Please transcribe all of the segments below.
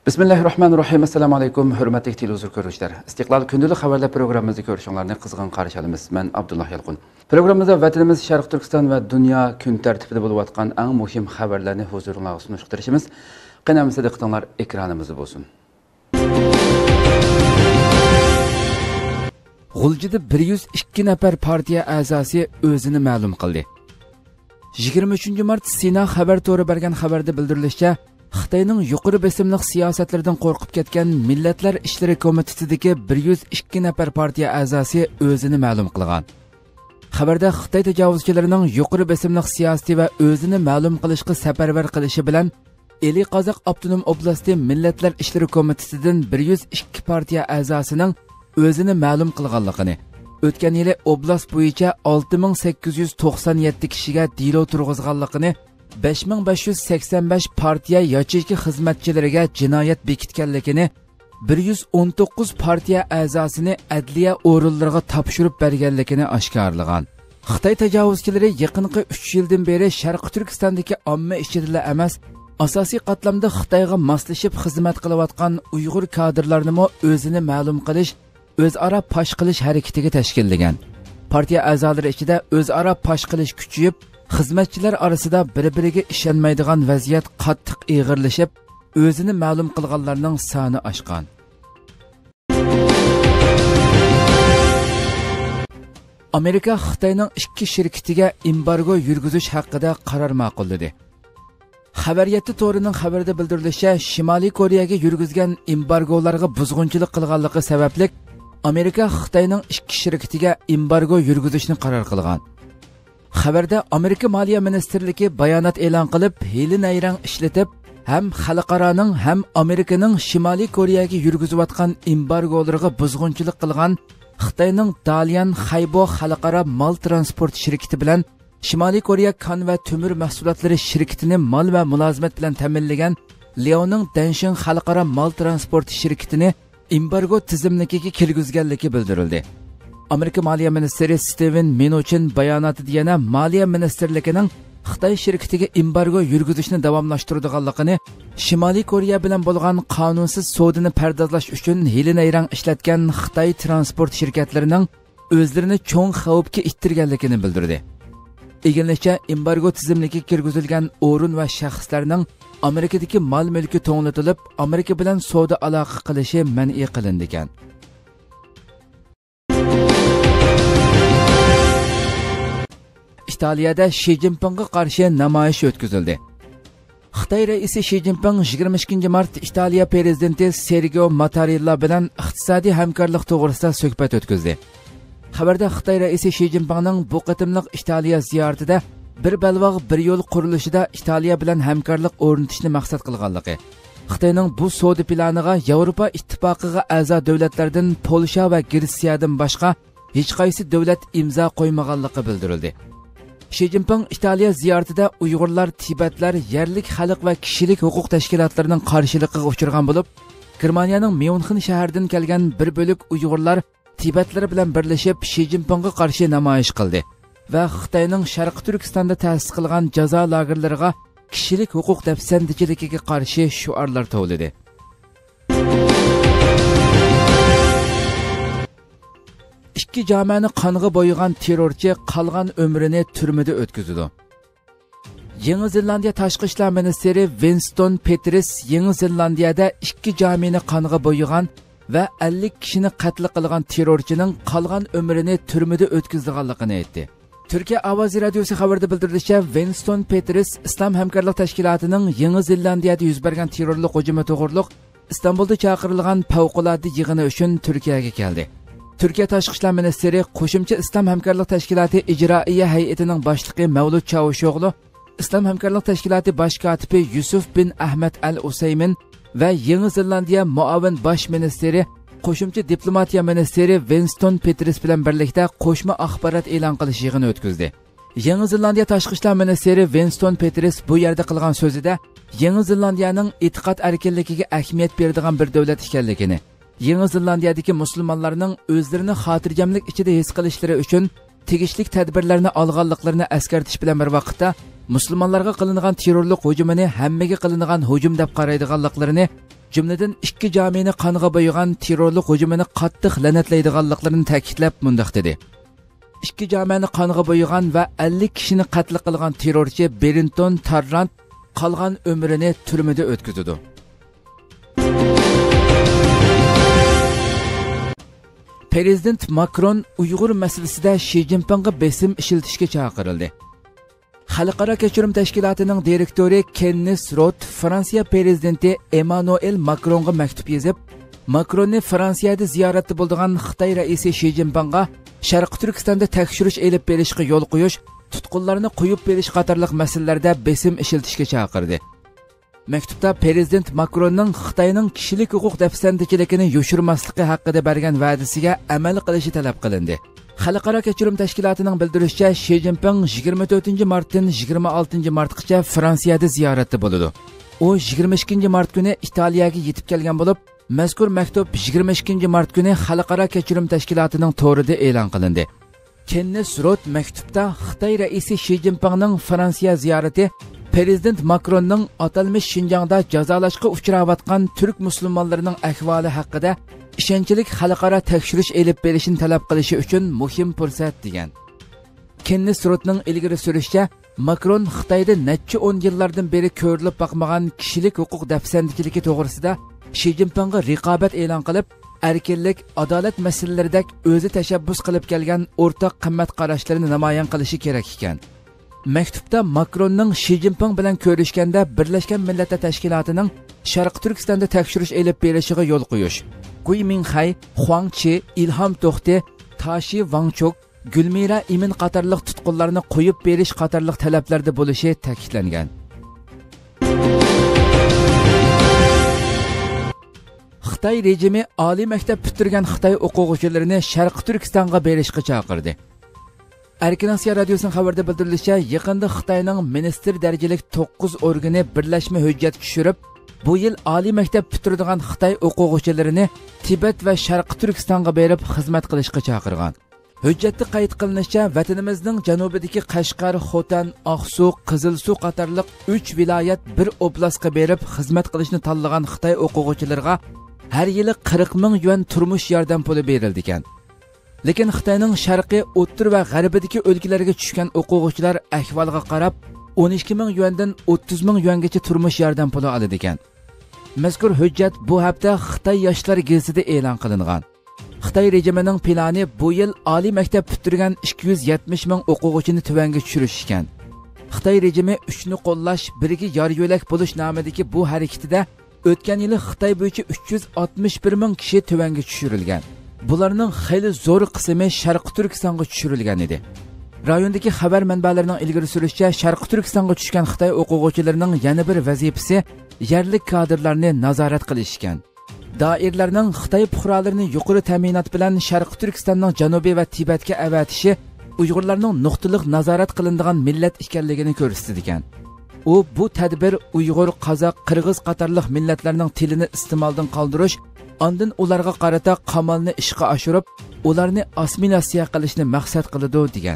Bismillahirrahmanirrahim. Assalamu alaykum. Hürmetli televizyon görüşler. İstiklal Gündüzlük haberler programımızı görüşünlerini kızgın karşı alımız. Ben Abdullah Yalqun. Programımızda vatanımız Şarkı Türkistan ve dünya gün tertibinde bulup atkan en muhim haberlerini huzuruna sunuşturuşumuz. Qanamızda diqqatinglar ekranımızı bolsun. G'uljida 102 nafar partiya a'zosi o'zini ma'lum qildi. 23 mart Sina xabar to'ri bergan xabarda bildirilishicha, Xitoyning yuqori besimli siyosatlaridan qo'rqib ketgan Millatlar ishlari komitetidagi 102 nafar partiya a'zosi o'zini ma'lum qilgan. Xabarda Xitoy tajovuzchilarining yuqori besimli siyosati va o'zini ma'lum qilishga safarbar qilishi bilan Eli Qozoq Avtonom oblasti Millatlar ishlari komitetidan 102 partiya a'zosining o'zini ma'lum qilganligini, o'tgan yili oblast bo'yicha 6897 kishiga dilo turg'izganligini, 5585 partiya yochiki xizmatchilariga jinoyat bekitganligini, 119 partiya a'zosini adliya o'rinlariga topshirib berganligini oshkorlagan. Xitoy tajovuzchilari yaqinqi 3 yildan beri Sharq Turkistondagi omma ichida emas, asosiy qatlamda Xitoyga moslashib xizmat qilayotgan Uyg'ur kadrlarini o'zini ma'lum qilish, o'zaro pash qilish harakatiga tashkillagan. Partiya a'zolari ichida o'zaro pash qilish kuchayib, xizmatchilar orasida bir-biriga ishonmaydigan vaziyat qattiq ig'irlashib, o'zini ma'lum qilganlarning soni oshgan. Amerika Xitoyning ikki shirkatiga embargo yurgizish haqida qaror ma'qulladi. Xabariyati to'rining xabarida bildirilishicha, Shimoliy Koreyaga yurgizgan embargolarga buzg'unchilik qilganligi sababli Amerika Xitoyning ikki shirkatiga embargo yurgizishni qaror qilgan. Xabarda Amerika Moliya ministrligi bayonot e'lon qilib, hili-nayrang ishlatib, ham xalqaroning ham Amerikaning Shimoliy Koreyaga yurgizayotgan embargolarga buzg'unchilik qilgan Xitoyning Dalian Xaybo xalqaro mol transport shirkati bilan Shimoliy Koreya kon va temir mahsulotlari shirkatini mol va mulozimat bilan ta'minlagan Leoning Danshin xalqaro mol transport shirkatini embargo tizimligiga kirgizganligi bildirildi. Amerika Moliya ministri Steven Mnuchin bayonotida yana Moliya ministrligining Xitoy shirkatiga embargo yurgizishni davomlashtiradiganligini, Shimoliy Koreya bilan bo'lgan qonunsiz savdoni pardozlash uchun hili-nayrang ishlatgan Xitoy transport shirkatlarining o'zlarini cho'ng xavfga ittirganligini bildirdi. Eginlikcha embargo tizimligiga kirgizilgan o'rin va shaxslarning Amerikadagi mol-mulki to'nglatilib, Amerika bilan savdo aloqa qilishi man'iy qilindi ekan. İtaliyada Xi Jinpingga qarshi namoyish o'tkazildi. Xitoy raisi Xi Jinping 22 mart İtaliya prezidenti Sergio Mattarella bilan iqtisodiy hamkorlik to'g'risida suhbat o'tkazdi. Xabarda Xitoy raisi Xi Jinpingning bu qatimliq İtaliya ziyoratida bir balvoq bir yo'l qurilishida İtaliya bilan hamkorlik o'rnatishni maqsad qilganligi, Xitoyning bu savdo planiga Yevropa ittifoqiga a'zo davlatlardan Polsha va Gretsiyadan boshqa hech qaysi davlat imzo qo'ymaganligi bildirildi. Xi Jinping İtaliya ziyoratida Uyg'urlar, Tibetlar, yerlik xalq va kishilik huquq tashkilotlarining qarshiligiga uchragan bo'lib, Germaniyaning Myunxen shahridan kelgan bir bo'lik Uyg'urlar Tibetlar bilan birlashib Xi Jinpingga qarshi namoyish qildi va Xitoyning Sharq Turkistonda ta'sis qilgan jazo lagerlariga kishilik huquq dafsandichiligiga qarshi shuarlar tovladi. İki jamani qonga bo'ygan terrorchi qolgan umrini turmada o'tkazdi. Yangi Zelandiya tashqi ishlar ministri Winston Peters Yangi Zelandiyada ikki jamini qonga bo'ygan va 50 kishini qatl qilgan terrorchining qolgan umrini turmada o'tkazganligini aytdi. Turkiya Ovozi radiosi xabarda bildirishicha, Winston Peters Islom hamkorlik tashkilotining Yangi Zelandiyada yuz bergan terrorlik hujumi to'g'riliq Istanbulda chaqirilgan favqulodda yig'ini uchun Turkiyaga keldi. Türkiye Tashqi ishlar ministri qo'shimcha Islom hamkorlik tashkiloti ijroiya hay'atining boshlig'i Mavlud Chavusho'g'lu, Islom hamkorlik tashkiloti bosh kotibi Yusuf bin Ahmad al-Usaymin va Yangi Zelandiya muavin bosh ministri, qo'shimcha diplomatiya ministri Winston Peters bilan birlikda qo'shma axborot e'lon qilish yig'ini o'tkazdi. Yangi Zelandiya tashqi ishlar ministri Winston Peters bu yerda qilgan so'zida Yangi Zelandiyaning e'tiqod erkinligiga ahamiyat beradigan bir davlat ekanligini, Yangi Zelandiyadagi musulmonlarning o'zlarini xotirjamlik ichida his qilishlari uchun tegishli tadbirlarni olganliklarini eskartish bilan bir vaqtda musulmonlarga qilingan terrorlik hujumini hammaga qilingan hujum deb qaraydiganliklarini, jumladan ikki jamiyani qonga bo'ygan terrorlik hujumini qattiq la'natlaydiganliklarini ta'kidlab mundaq dedi. İki jamiyani qonga bo'ygan va 50 kishini qatl qilgan terrorchi Brenton Tarrant qolgan umrini turmada o'tkazdi. Prezident Macron Uyg'ur masalasida Xi Jinpingga besim ishlatishga chaqirildi. Xalqaro kechirim tashkilotining direktori Kennes Roth Fransiya prezidenti Emmanuel Macronga maktub yozib, Macronni Fransiyada ziyoratda bo'lgan Xitoy raisi Xi Jinpingga Sharq Turkistonda tekshirish elib berishga yo'l qo'yish, tutqunlarni qo'yib berish qatorliq masalalarda besim ishlatishga chaqirdi. Maktubda prezident Macronning Xitoyning kishilik huquq dafsandichiligini yoshirmasligi haqida bergan va'dasiga amal qilishi talab qilindi. Xalqaro kechirim tashkilotining bildirishicha, Xi Jinping 24-martdan 26-martgacha Fransiyada ziyoratda bo'ladi. U 22-mart kuni Italiyaga yetib kelgan bo'lib, mazkur maktub 22-mart kuni Xalqaro kechirim tashkilotining to'rida e'lon qilindi. Kennes Roth maktubda Xitoy raisi Xi Jinpingning Fransiya ziyorati Prezident Macronning atalmish Xinjiangda jazolashga uchrayotgan turk musulmonlarining ahvoli haqida ishonchli xalqaro tekshirish elib berishini talab qilishi uchun muhim fursat degan. Kennes Rothning ilgari surishicha, Macron Xitoyda necha 10 yillardan beri ko'rilib boqmagan kishilik huquq dafsandichiligi to'g'risida Xi Jinpingga raqobat e'lon qilib, erkinlik, adolat masalalaridek o'zi tashabbus qilib kelgan o'rtaq qimmat qarashlarini namoyon qilishi kerak ekan. Maktubda Macronning Xi Jinping bilan ko'rishganda Birlashgan Millatlar Tashkilotining Sharq Turkistonda tekshirish elib berishiga yo'l qo'yish, Gui Minhai, Huang Chi, Ilham To'xti, Tashi Wangchuk, Gulmira Imin qatorliq tutqunlarni qo'yib berish qatorliq talablarda bo'lishi ta'kidlangan. Xitoy rejimi oliy maktab bitirgan Xitoy o'quvchilarini Sharq Turkistonga berishga chaqirdi. Erkin Asiya radiosining xabarida bildirilishicha, yaqinda Xitoyning ministr darajalik 9 organi birlashma hujjat tushirib, bu yil oliy maktab bitiradigan Xitoy o'quvchilarini Tibet va Sharq Turkistonga berib xizmat qilishga chaqirgan. Hujjatda qayd qilinishicha, vatanimizning janubidagi Qashqar, Xotan, Oqsu, Qizilsuv qatorliq 3 viloyat bir oblastga berib xizmat qilishni tanlagan Xitoy o'quvchilariga har yili 40 ming yuan turmush yordam puli berildi ekan. Lekin Xitoyning sharqiy, o'ttir va g'arbidagi o'lkalarga tushgan o'quvchilar ahvolga qarab 12 ming yuandan 30 ming yuangacha turmush yordam puli oladi ekan. Mazkur hujjat bu hafta Xitoy yoshlar gazetida e'lon qilingan. Xitoy rejimining plani bu yil oliy maktab bitirgan 270 ming o'quvchini tuvanga tushirish ekan. Xitoy rejimi uchni qo'llash, birga yor yo'lak bo'lish nomidagi bu harakatida o'tgan yili Xitoy bo'yicha 361 ming kishi tuvanga tushirilgan. Bularning xeyli zo'r qismi Sharq Turkistonga tushirilgan edi. Rayondagi xabar manbalarining ilgari surishicha, Sharq Turkistonga tushgan Xitoy o'quvchilarining yana bir vazifasi yerlik kadrlarni nazorat qilish ekan. Doirlarning Xitoy fuqarolarini yuqori ta'minot bilan Sharq Turkistonning janubiy va Tibetga avatishi Uyg'urlarning nuqtaliq nazorat qilinadigan millat ekanligini ko'rsatdi ekan. U bu tadbir Uyg'ur, Qozoq, Qirg'iz qatorliq millatlarning tilini iste'moldan qoldirish, ondan ularga qarata qamalni ishga oshirib, ularni assimilyatsiya qilishni maqsad qiladi degan.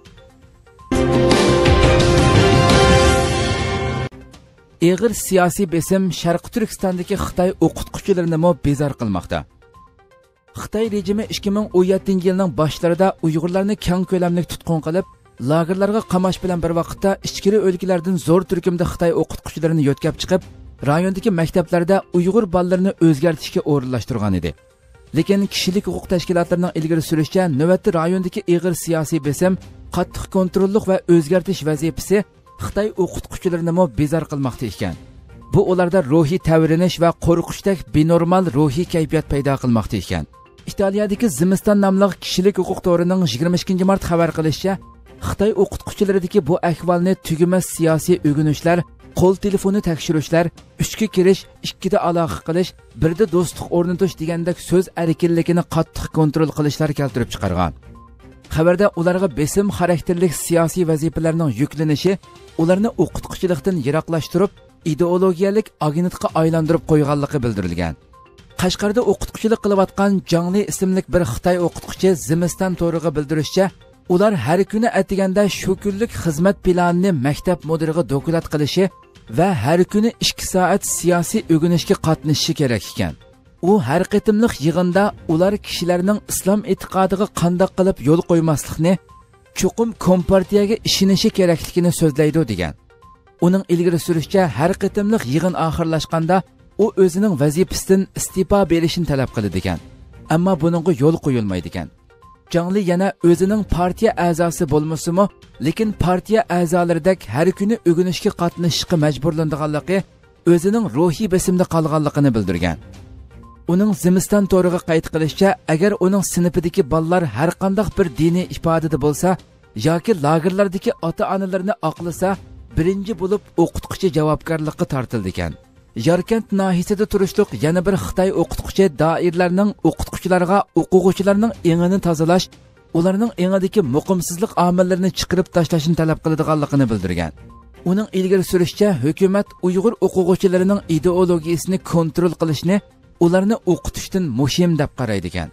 Ig'ir siyosiy besim Sharq Turkistondagi Xitoy o'qituvchilarini bezor qilmoqda. Xitoy rejimi 2017-yilning boshlarida Uyg'urlarni keng ko'lamli tutqun qilib, lagerlarga qamash bilan bir vaqtda ichkiri o'lkalardan zo'r turkumda Xitoy o'qituvchilarini yo'tkab chiqib, rayondagi maktablarda Uyg'ur bolalarini o'zgartishga o'rinlashtirgan edi. Lekin kishilik huquq tashkilotlarining ilgari surishicha, navbatda rayondagi ig'ir siyosiy besim, qattiq kontrollik va o'zgartish vazifasi Xitoy o'qituvchilarini bezor qilmoqda ekan. Bu ularda ruhiy tavrinish va qo'rqishdek benormal ruhiy kayfiyat paydo qilmoqda ekan. Italiyadagi Zimiston nomli kishilik huquq to'rining 22-mart xabar qilishicha, Xitoy o'qituvchilaridagi bu ahvolni tugamas siyosiy o'rganishlar, qo'l telefoni tekshirishlar, uchga kirish, ikkida aloqa qilish, birda do'stlik o'rnatish degandek so'z erkinligini qattiq kontrol qilishlar keltirib chiqargan. Xabarda ularga besim xarakterlik siyosiy vazifalarning yuklanishi, ularni o'qituvchilikdan yiroqlashtirib, ideologiyalik agentga aylantirib qo'yganligi bildirilgan. Qashqarda o'qituvchilik qilayotgan Jangli ismli bir Xitoy o'qituvchi Zimiston to'riga bildirishicha, ular har kuni atiganda shu kunlik xizmat planini maktab mudiriga dokulat qilishi, va har kuni 2 soat siyosiy o'rganishga qatnashishi kerak ekan. U har qitimliq yig'inda ular kishilarning islom e'tiqodiga qandoq qilib yo'l qo'ymaslikni, chuqum kompartiyaga ishonishi kerakligini so'zlaydi degan. Uning ilgari surishicha har qitimliq yig'in oxirlashganda u o'zining vazifasidan istifa berishini talab qiladi ekan. Ammo buningga yo'l qo'yilmaydi ekan. Jangli yana o'zining partiya a'zosi bo'lmasa-mu, lekin partiya a'zolaridek har kuni o'rganishga qatnashishga majburlanganligi o'zining ruhiy besimda qolganligini bildirgan. Uning Zimiston to'riga qayd qilishicha, agar uning sinfidagi bolalar har qanday bir diniy ifodada bo'lsa yoki lagerlardagi ota-onalarini oqlasa, birinchi bo'lib o'qituvchi javobgarlikka tortildi ekan. Yarkent nahiyasida turishliq yana bir Xitoy o'qituvchi doirlarning o'qituvchilarga o'quvchilarning engini tozalash, ularning engidagi muqimsizlik omillarini chiqarib tashlashni talab qiladiganligini bildirgan. Uning ilgari surishicha, hukumat Uyg'ur o'quvchilarining ideologiyasini kontrol qilishni, ularni o'qitishdan muhim deb qaraydi ekan.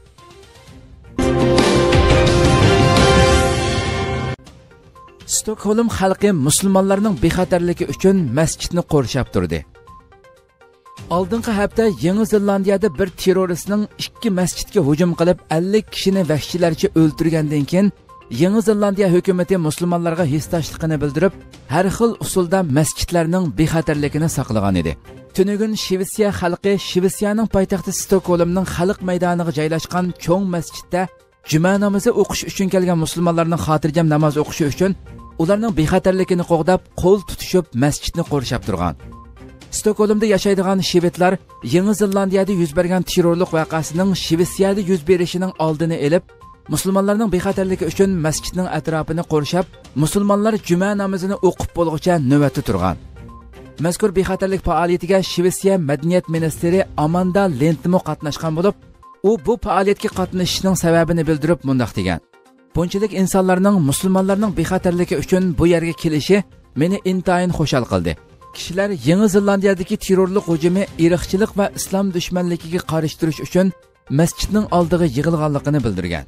Stockholm xalqi musulmonlarning bexatarligi uchun masjidni qo'rshab turdi. Oldingi hafta Yangi Zelandiyada bir terroristning 2 masjidga hujum qilib 50 kishini vahshiylarcha o'ldirgandan keyin Yangi Zelandiya hukumatı musulmonlarga hissdoshligini bildirib, har xil usulda masjidlarning bexatarligini saqlagan edi. Tunugun Shvetsiya xalqi Shvetsiyaning poytaxti Stockholmning xalq maydoniga joylashgan cho'ng masjidda juma namozi o'qish uchun kelgan musulmonlarning xotirjam namoz o'qishi uchun ularning bexatarligini qo'g'dab, qo'l tutishib masjidni qo'rshab turgan. Stockholmda yashaydigan shvedlar Yangi Zelandiyada yuz bergan terrorlik voqeasining Shvetsiyada yuz berishining oldini olib, musulmonlarning bexatarligi uchun masjidning atrofini qo'rshab, musulmonlar juma namozini o'qib bo'lguncha navbatda turgan. Mazkur bexatarlik faoliyatiga Shvetsiya madaniyat ministri Amanda Lentmo qatnashgan bo'lib, u bu faoliyatga qatnashishining sababini bildirib mundaq degan. Bunchalik insonlarning musulmonlarning bexatarligi uchun bu yerga kelishi meni intayin xushal qildi. Kishilar Yangi Zelandiyadagi terrorlik hujumi, irqchilik va islom dushmanligiga qarshi turish uchun masjidning oldiga yig'ilganligini bildirgan.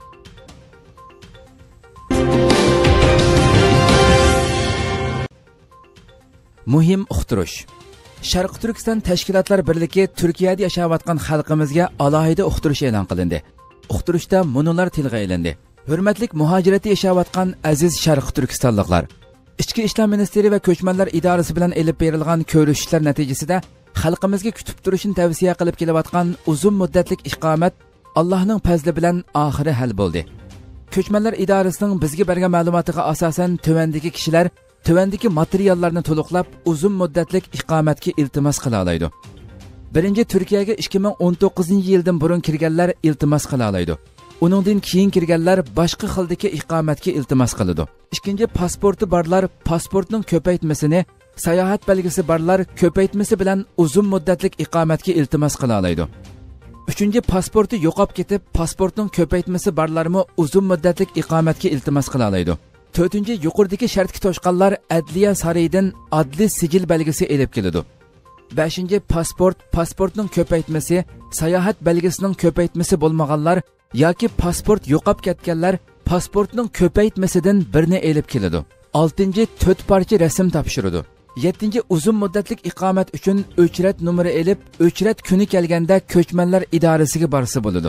Muhim uqtirish. Sharq Turkiston tashkilotlar birligi Turkiyada yashayotgan xalqimizga alohida uqtirish e'lon qilindi. Uqtirishda munolar tilga ilindi. Hurmatli muhojiratda yashayotgan aziz Sharq Turkistonliklar, Ichki ishlar ministri va ko'chmanlar idorasi bilan elib berilgan ko'rishishlar natijasida xalqimizga kutib turishni tavsiya qilib kelayotgan uzun muddatlik iqomat Allohning fazli bilan oxiri hal bo'ldi. Ko'chmanlar idorasining bizga bergan ma'lumotiga asosan tuvandagi kishilar tuvandagi materiallarni to'liqlab uzun muddatlik iqomatga iltimos qila oladi. Birinchi Turkiyaga 2019-yildan burun kirganlar iltimos qila oladi. Uningdan keyin kirganlar boshqa xildagi iqomatga iltimos qiladi. Ikkinchi, pasporti borlar pasportning ko'paytmasini, sayohat belgisi borlar ko'paytmasi bilan uzun muddatlik iqomatga iltimos qila oladi. Uchinchi, pasporti yo'qolib ketib, pasportning ko'paytmasi borlarmi uzun muddatlik iqomatga iltimos qila oladi. To'rtinchi, yuqoridagi shartga to'shqanlar adliya sarayidan adli sijil belgisi elib keladi. Beshinchi, pasportning ko'paytmasi, sayohat belgisining ko'paytmasi bo'lmaganlar yoki pasport yo'qolib ketganlar pasportning ko'paytmasidan birini elib keladi. 6. 4 parcha rasm topshiradi. 7. uzun muddatlik iqomat uchun o'chrat nomeri elib, o'chrat kuni kelganda ko'chmanlar idorasiga borsa bo'ladi.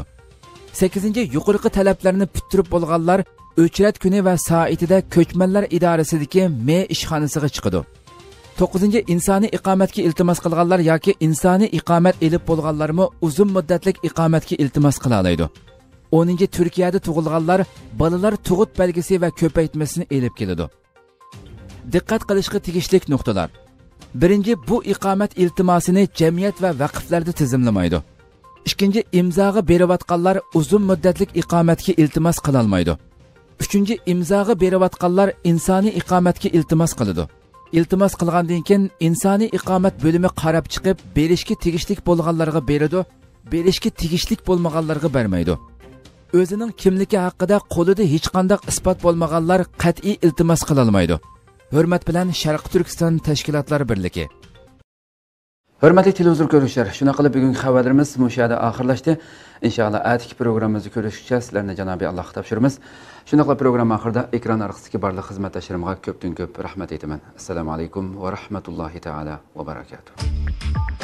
8. yuqorqi talablarni puturib bo'lganlar o'chrat kuni va soatida ko'chmanlar idorasidagi M ishxonasiga chiqadi. 9. insoniy iqomatga iltimos qilganlar yoki insoniy iqomat elib bo'lganlarmi uzun muddatlik iqomatga iltimos qila oladi. 10. Turkiyada tug'ilganlar bolalar tug'ut belgisi va ko'paytmasini elib keladi. Diqqat qilishga tegishli nuqtalar. 1. Bu iqomat iltimosini jamiyat va vaqflarda tizimlamaydi. 2. imzoga berayotganlar uzun muddatlik iqomatga iltimos qila olmaydi. 3. imzoga berayotganlar insoniy iqomatga iltimos qiladi. Iltimos qilgandan keyin insoniy iqomat bo'limi qarab chiqib, berishga tegishli bo'lganlarga beradi, berishga tegishli bo'lmaganlarga bermaydi. O'zining kimligi haqida qo'lida hech qanday isbot bo'lmaganlar qat'iy iltimos qila olmaydi. Hurmat bilan Sharq Turkiston tashkilotlar birligi. Hörmətli televizor görüşlər, şuna qılıb bugünkü xəbərlərimiz müşahidə axırlaşdı. İnşallah ətiki proqramımızı görüşəcək. Sizlərlə Cənab-ı Allah tapşırımız. Şunaqla proqram axırda ekran arxasındakı barlıq xidmətdaşlarıma köpdən köp rəhmət etmən. Assalamu alaykum və rahmetullahi taala və barakatuh.